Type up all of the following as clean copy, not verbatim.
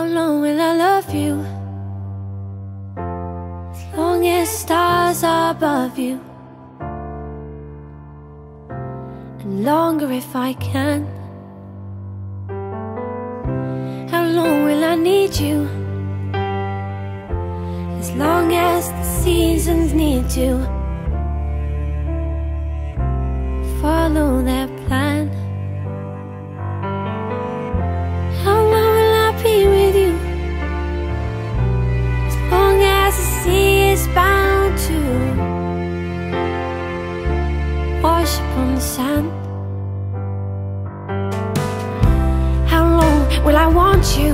long will I love you? As long as stars are above you, and longer if I can. How long will I need you? As long as the seasons need to follow their plan. How long will I be with you? As long as the sea is bound to wash upon the sand. How long will I want you?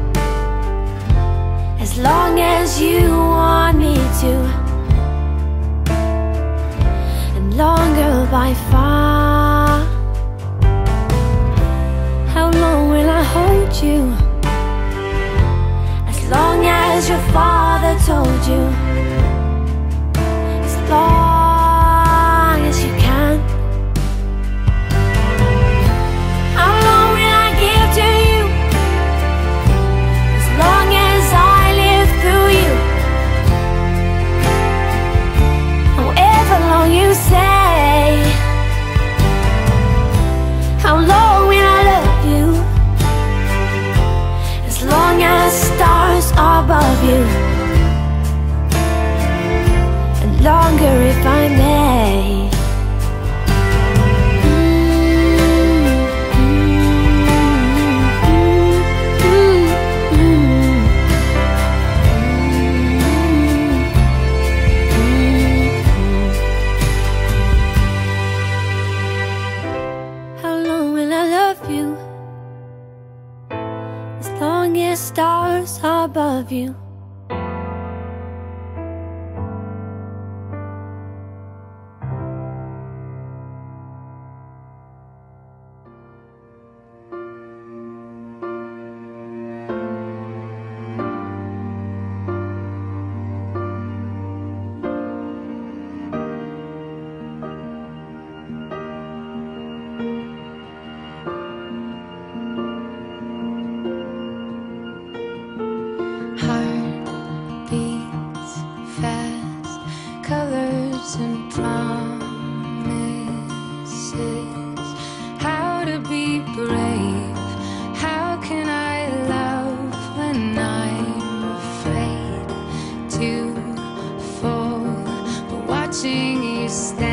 As long as you want me to, and longer by far. How long will I hold you? As long as your father told you, as long as you can. How long will I give to you? As long as I live through you. However long you say. How long will I love you? As long as stars are above you, and longer if I may. How long will I love you? As long as stars are above you. Beats fast, colors and promises. How to be brave? How can I love when I'm afraid to fall? But watching you stay